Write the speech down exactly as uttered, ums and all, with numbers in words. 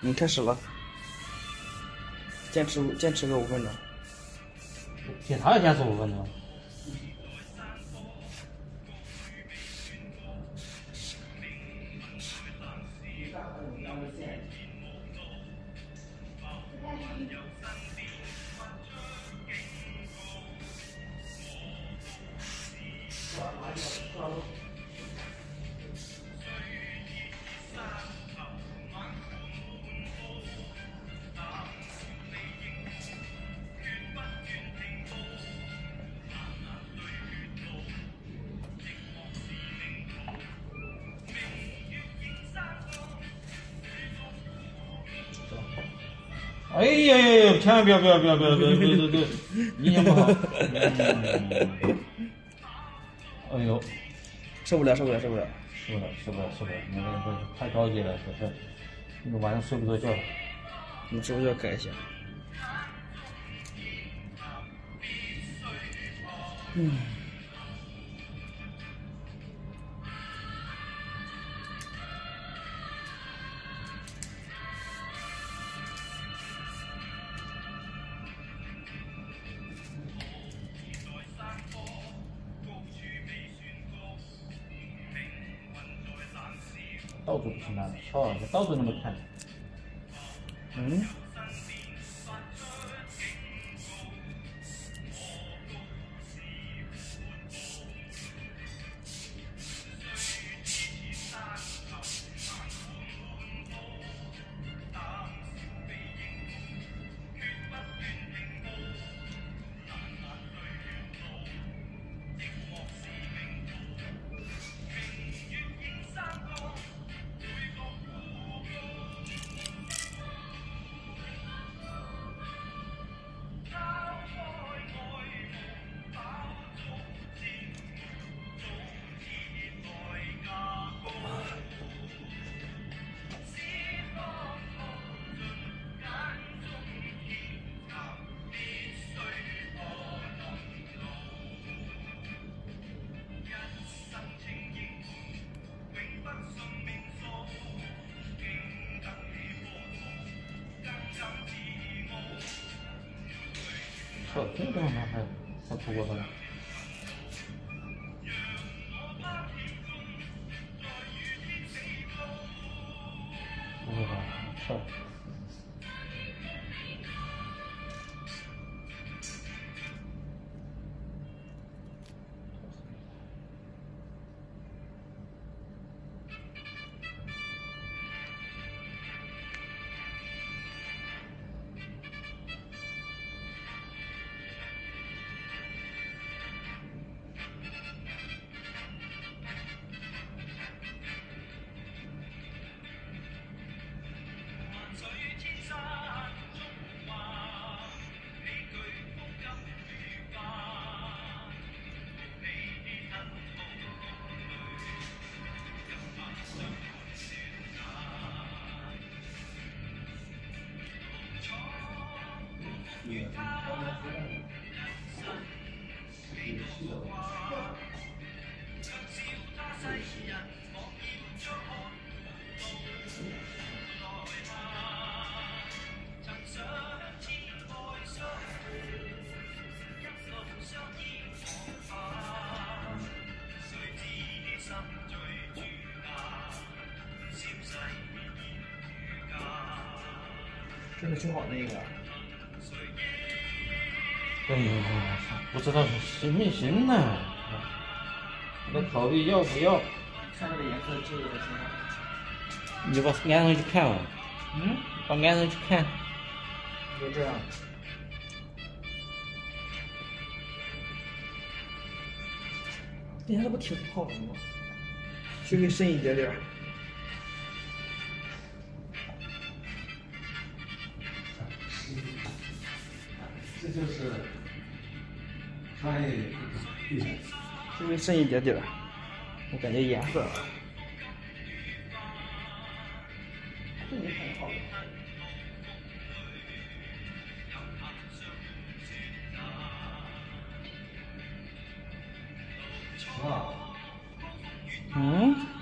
你开始了，坚持坚持个五分钟。 检查要坚持五分钟。哎呀呀呀！千万不要不要不要不要不要不要不要！影响不好。嗯、哎呦， 受不了受不了受不了！ 受不了受不了受不了！那个这太高级了，这是，那个晚上睡不着觉。 你是不是要改一下？嗯。 到处不行啊，跳，到处那么看。 嗯。 操，这个地方还还出过的。那个操。 这是最好那个。 哎呦，不知道行没行呢？我在考虑要不要。 看这个颜色这个挺好。 你就把安上去看吧。 嗯。 把安上去看。 就这样。哎，这不挺好的吗？稍微深一点点。 这就是专业艺术， 稍微深一点点，我感觉颜色，这也很好。 啊， 嗯。